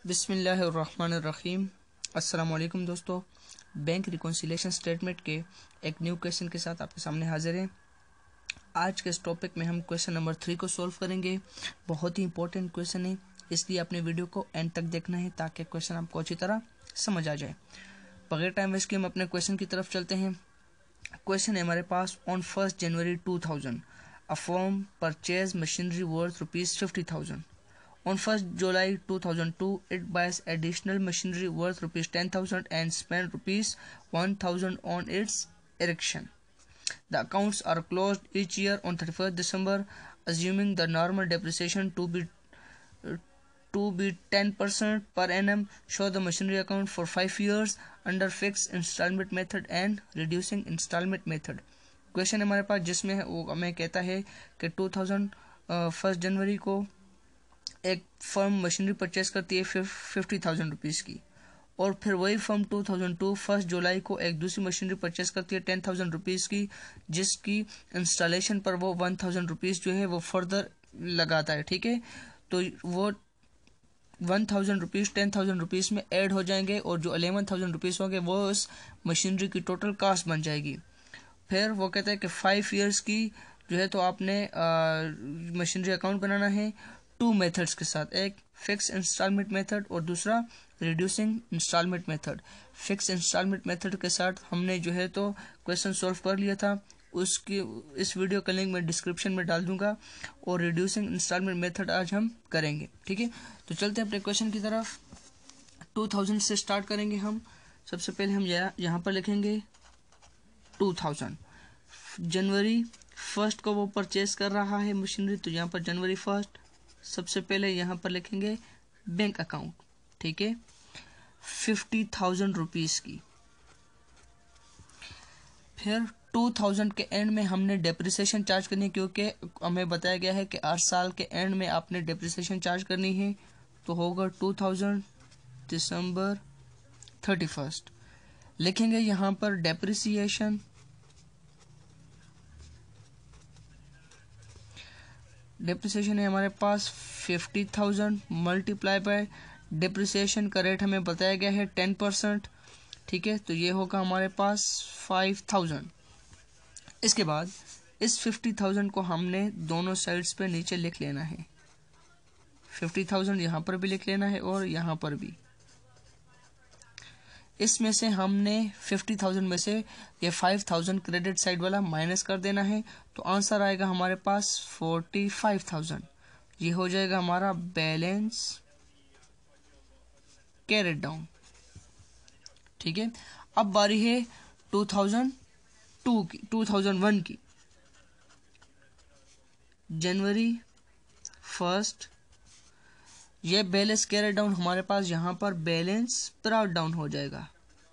बिस्मिल्लाहिर्रहमानिर्रहीम। अस्सलाम वालेकुम दोस्तों, बैंक रिकॉन्सिलिएशन स्टेटमेंट के एक न्यू क्वेश्चन के साथ आपके सामने हाजिर हैं। आज के इस टॉपिक में हम क्वेश्चन नंबर 3 को सॉल्व करेंगे। बहुत ही इंपॉर्टेंट क्वेश्चन है, इसलिए अपने वीडियो को एंड तक देखना है ताकि क्वेश्चन आपको अच्छी तरह समझ आ जाए। बगैर टाइम वेस्ट के हम अपने क्वेश्चन की तरफ चलते हैं। क्वेश्चन है हमारे पास, on 1 January 2000 a firm purchase machinery worth ₹50,000. On 1st July 2002, it buys additional machinery worth ₹10,000 and spends ₹1,000 on its erection. The accounts are closed each year on 31st December, assuming the normal depreciation to be 10% per annum. Show the machinery account for 5 years under fixed installment method and reducing installment method. Question हमारे पास जिसमें वो हमें कहता है कि 1 जनवरी को एक फर्म मशीनरी परचेस करती है 50,000 रुपीज़ की, और फिर वही फर्म 2002 1 जुलाई को एक दूसरी मशीनरी परचेस करती है 10,000 रुपीज़ की, जिसकी इंस्टॉलेशन पर वो 1,000 रुपीज़ जो है वो फर्दर लगाता है। ठीक है, तो वो 1,000 रुपीज़ 10,000 रुपीज़ में ऐड हो जाएंगे और जो 11,000 रुपीज़ होंगे वो उस मशीनरी की टोटल कास्ट बन जाएगी। फिर वो कहता है कि 5 ईयर्स की जो है तो आपने मशीनरी अकाउंट बनाना है 2 मेथड्स के साथ, एक फिक्स इंस्टॉलमेंट मेथड और दूसरा reducing installment method. Fix installment method के साथ हमने जो है तो क्वेश्चन सॉल्व कर लिया था, उसकी इस वीडियो का लिंक मैं डिस्क्रिप्शन में डाल दूंगा, और रिड्यूसिंग इंस्टॉलमेंट मेथड आज हम करेंगे। ठीक है, तो चलते हैं अपने क्वेश्चन की तरफ। 2000 से स्टार्ट करेंगे हम। सबसे पहले हम यहाँ पर लिखेंगे 2000। जनवरी 1 को वो परचेज कर रहा है मशीनरी, तो यहाँ पर जनवरी 1 सबसे पहले यहाँ पर लिखेंगे बैंक अकाउंट। ठीक है, 50,000 रुपीज़ की। फिर 2000 के एंड में हमने डेप्रिसिएशन चार्ज करनी है, क्योंकि हमें बताया गया है कि 8 साल के एंड में आपने डेप्रिसिएशन चार्ज करनी है, तो होगा 2000 दिसंबर 31। लिखेंगे यहाँ पर डेप्रिसिएशन है हमारे पास 50,000 मल्टीप्लाई बाय डिप्रिसिएशन का रेट हमें बताया गया है 10%। ठीक है, तो ये होगा हमारे पास 5,000। इसके बाद इस 50,000 को हमने दोनों साइड्स पे नीचे लिख लेना है। 50,000 यहाँ पर भी लिख लेना है और यहाँ पर भी। इसमें से हमने 50,000 में से ये 5,000 क्रेडिट साइड वाला माइनस कर देना है, तो आंसर आएगा हमारे पास 45,000। ये हो जाएगा हमारा बैलेंस कैरेट डाउन। ठीक है, अब बारी है 2001 की। जनवरी 1 ये बैलेंस कैरेट डाउन हमारे पास यहाँ पर बैलेंस ब्रॉट डाउन हो जाएगा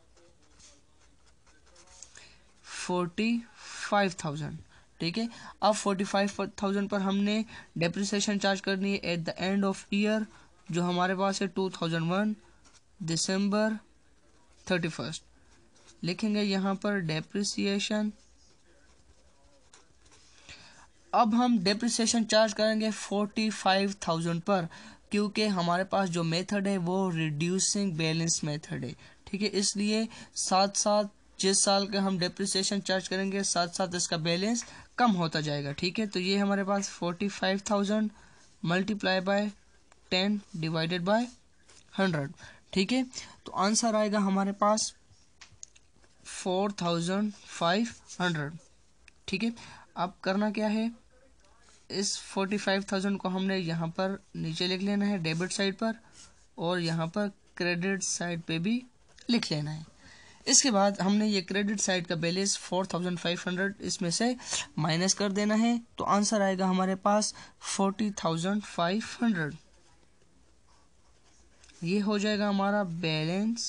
45,000। ठीक है, अब 45,000 पर हमने डेप्रिसिएशन चार्ज करनी है at the end of year, जो हमारे पास है 2001 दिसंबर 31। लिखेंगे यहाँ पर डेप्रिसिएशन। अब हम डेप्रिसिएशन चार्ज करेंगे 45,000 पर, क्योंकि हमारे पास जो मेथड है वो रिड्यूसिंग बैलेंस मेथड है। ठीक है, इसलिए साथ साथ जिस साल का हम डेप्रिसिएशन चार्ज करेंगे साथ साथ इसका बैलेंस कम होता जाएगा। ठीक है, तो ये हमारे पास 45,000 मल्टीप्लाई बाय 10 डिवाइडेड बाय 100। ठीक है, तो आंसर आएगा हमारे पास 4,500। ठीक है, अब करना क्या है, इस 45,000 को हमने यहाँ पर नीचे लिख लेना है डेबिट साइड पर, और यहाँ पर क्रेडिट साइड पे भी लिख लेना है। इसके बाद हमने ये क्रेडिट साइड का बैलेंस 4,500 इसमें से माइनस कर देना है, तो आंसर आएगा हमारे पास 40,500। ये हो जाएगा हमारा बैलेंस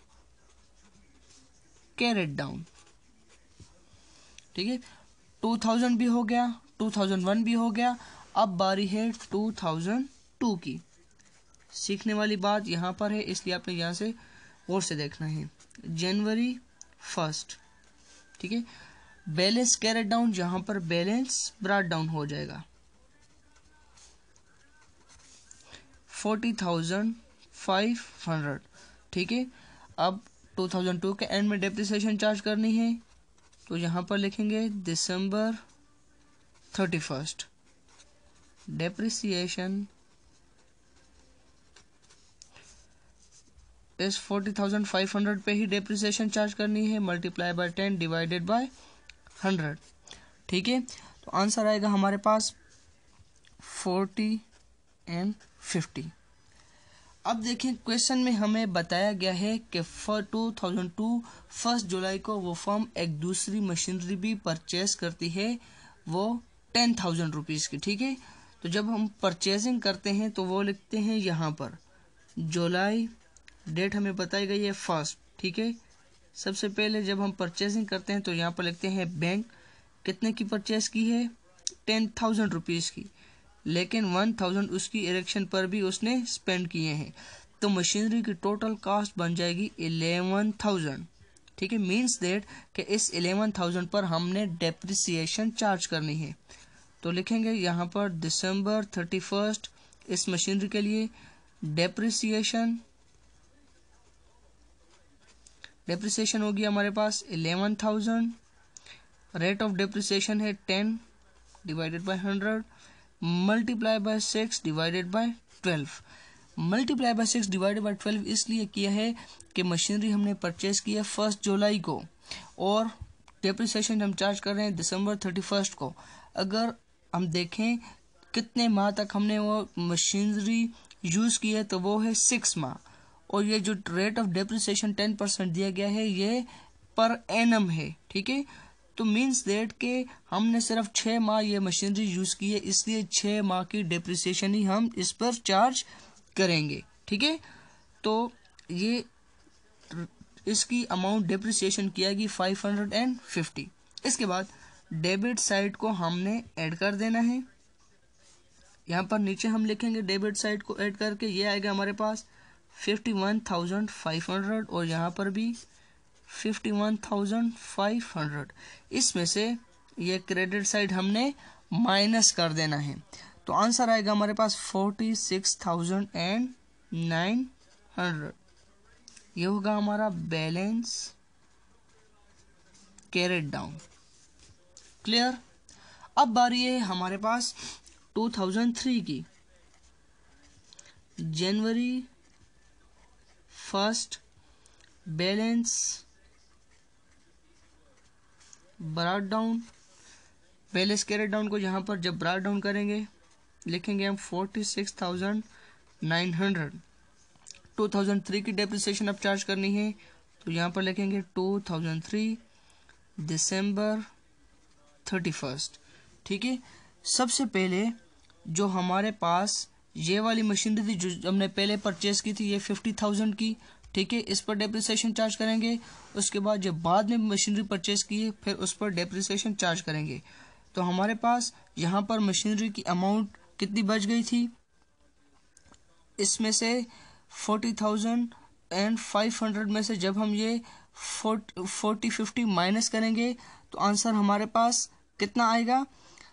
कैरेट डाउन। ठीक है, 2000 भी हो गया, 2001 भी हो गया। अब बारी है 2002 की। सीखने वाली बात यहाँ पर है, इसलिए आपने यहाँ से गौर से देखना है। जनवरी 1। ठीक है, बैलेंस कैरेट डाउन, जहां पर बैलेंस ब्रॉट डाउन हो जाएगा 40,000 500। ठीक है, अब 2002 के एंड में डेप्रिसिएशन चार्ज करनी है, तो यहाँ पर लिखेंगे दिसंबर 31 डेप्रिसिएशन इस 40,500 पे ही डेप्रिसिएशन चार्ज करनी है, मल्टीप्लाई बाय 10 डिवाइडेड बाय 100। ठीक है, तो आंसर आएगा हमारे पास 40 एंड 50। अब देखें, क्वेश्चन में हमें बताया गया है कि 2002 1 जुलाई को वो फर्म एक दूसरी मशीनरी भी परचेज करती है, वो 10,000 रुपीज़ की। ठीक है, तो जब हम परचेजिंग करते हैं तो वो लिखते हैं यहाँ पर जुलाई, डेट हमें बताई गई है 1। ठीक है, सबसे पहले जब हम परचेजिंग करते हैं तो यहाँ पर लिखते हैं बैंक, कितने की परचेज की है, 10,000 रुपीज़ की, लेकिन 1,000 उसकी इरेक्शन पर भी उसने स्पेंड किए हैं, तो मशीनरी की टोटल कॉस्ट बन जाएगी 11,000। ठीक है, मीन्स दैट कि इस 11,000 पर हमने डेप्रिसिएशन चार्ज करनी है। तो लिखेंगे यहाँ पर दिसंबर 31 इस मशीनरी के लिए डेप्रिसिएशन होगी हमारे पास 11,000, रेट ऑफ डेप्रिसिएशन है 10 divided by 100 multiply by 6 divided by 12। Multiply by 6 divided by 12 इसलिए किया है कि मशीनरी हमने परचेज की है 1 जुलाई को और डेप्रिसिएशन हम चार्ज कर रहे हैं दिसंबर 31 को। अगर हम देखें कितने माह तक हमने वो मशीनरी यूज़ की है तो वो है 6 माह, और ये जो रेट ऑफ डेप्रिसिएशन 10% दिया गया है ये पर एनम है। ठीक है, तो मीन्स दैट के हमने सिर्फ 6 माह ये मशीनरी यूज़ की है, इसलिए 6 माह की डेप्रिसिएशन ही हम इस पर चार्ज करेंगे। ठीक है, तो ये इसकी अमाउंट डेप्रिसिएशन की आएगी 550। इसके बाद डेबिट साइड को हमने ऐड कर देना है, यहाँ पर नीचे हम लिखेंगे डेबिट साइड को ऐड करके ये आएगा हमारे पास 51,500 और यहाँ पर भी 51,500। इसमें से ये क्रेडिट साइड हमने माइनस कर देना है, तो आंसर आएगा हमारे पास 46,900। ये होगा हमारा बैलेंस कैरेट डाउन। क्लियर। अब बारी है हमारे पास 2003 की। January 1 balance brought down, balance carried down को यहाँ पर जब ब्रॉट डाउन करेंगे लिखेंगे हम 46,900। 2003 की डेप्रिसिएशन अब चार्ज करनी है, तो यहाँ पर लिखेंगे 2003 दिसंबर 31। ठीक है, सबसे पहले जो हमारे पास ये वाली मशीनरी थी जो हमने पहले परचेज की थी, ये 50,000 की। ठीक है, इस पर डेप्रिसिएशन चार्ज करेंगे। उसके बाद जब बाद में मशीनरी परचेज की है फिर उस पर डेप्रिसिएशन चार्ज करेंगे। तो हमारे पास यहाँ पर मशीनरी की अमाउंट कितनी बच गई थी, इसमें से 40,500 में से जब हम ये 50 माइनस करेंगे तो आंसर हमारे पास कितना आएगा,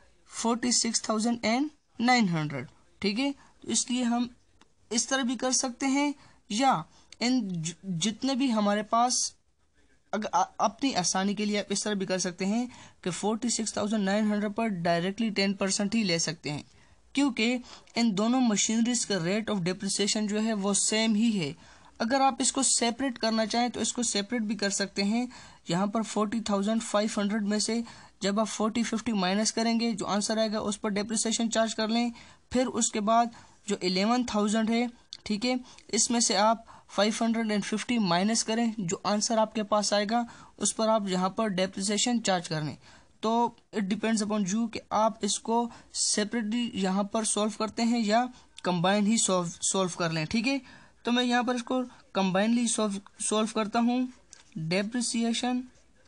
46,900। ठीक है, तो इसलिए हम इस तरह भी कर सकते हैं, या इन जितने भी हमारे पास अगर अपनी आसानी के लिए आप इस तरह भी कर सकते हैं कि 46,900 पर डायरेक्टली 10% ही ले सकते हैं, क्योंकि इन दोनों मशीनरीज का रेट ऑफ डेप्रिसिएशन जो है वो सेम ही है। अगर आप इसको सेपरेट करना चाहें तो इसको सेपरेट भी कर सकते हैं। यहाँ पर 40,500 में से जब आप 40-50 माइनस करेंगे जो आंसर आएगा उस पर डेप्रिसिएशन चार्ज कर लें। फिर उसके बाद जो 11,000 है, ठीक है, इसमें से आप 550 माइनस करें, जो आंसर आपके पास आएगा उस पर आप यहाँ पर डेप्रिसिएशन चार्ज कर लें। तो इट डिपेंड्स अपॉन यू कि आप इसको सेपरेटली यहाँ पर सॉल्व करते हैं या कंबाइन ही सॉल्व कर लें। ठीक है, तो मैं यहाँ पर इसको कंबाइनली सॉल्व करता हूँ। डेप्रिसिएशन,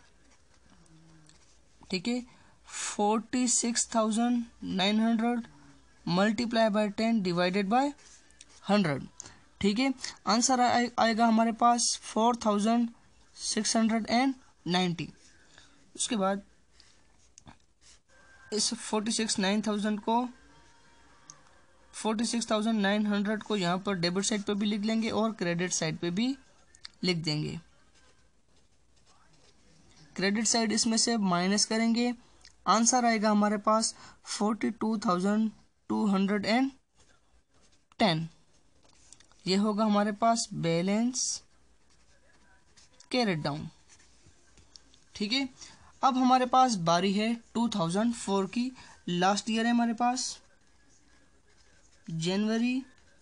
ठीक है, 46,900 मल्टीप्लाई बाय 10 डिवाइडेड बाय 100। ठीक है, आंसर आएगा हमारे पास 4,690। उसके बाद इस 46,900 को 46,900 को यहाँ पर डेबिट साइड पे भी लिख लेंगे और क्रेडिट साइड पे भी लिख देंगे। क्रेडिट साइड इसमें से माइनस करेंगे, आंसर आएगा हमारे पास 42,210। ये होगा हमारे पास बैलेंस कैरेट डाउन। ठीक है, अब हमारे पास बारी है 2004 की। लास्ट ईयर है हमारे पास जनवरी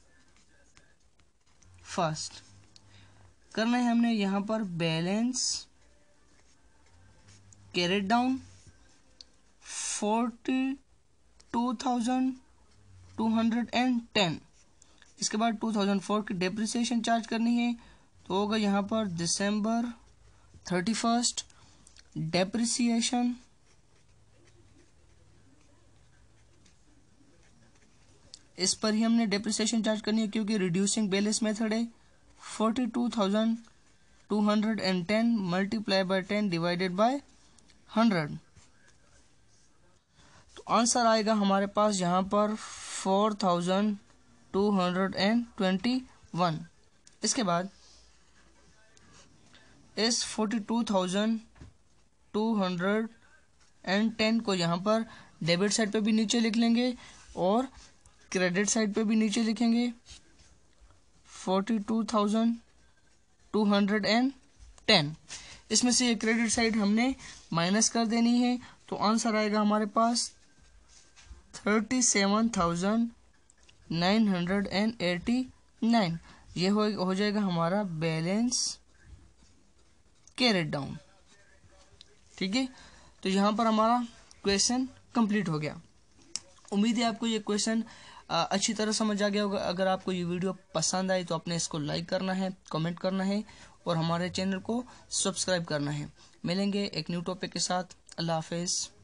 1 करना है हमने यहां पर बैलेंस कैरेट डाउन 42,210। इसके बाद 2004 की डेप्रिसिएशन चार्ज करनी है, तो होगा यहाँ पर दिसंबर 31 डेप्रिसिएशन इस पर ही हमने डेप्रिसिएशन चार्ज करनी है क्योंकि रिड्यूसिंग बैलेंस मेथड है। 42,210 मल्टीप्लाई बाय 10 डिवाइडेड बाय 100, तो आंसर आएगा हमारे पास यहाँ पर 4,221। इसके बाद इस 42,210 को यहाँ पर डेबिट साइड पे भी नीचे लिख लेंगे और क्रेडिट साइड पे भी नीचे लिखेंगे 42,210। इसमें से ये क्रेडिट साइड हमने माइनस कर देनी है, तो आंसर आएगा हमारे पास 37,989। ये हो जाएगा हमारा बैलेंस कैरेट डाउन। ठीक है, तो यहाँ पर हमारा क्वेश्चन कंप्लीट हो गया। उम्मीद है आपको ये क्वेश्चन अच्छी तरह समझ आ गया होगा। अगर आपको ये वीडियो पसंद आई तो आपने इसको लाइक करना है, कमेंट करना है और हमारे चैनल को सब्सक्राइब करना है। मिलेंगे एक न्यू टॉपिक के साथ। अल्लाह हाफिज।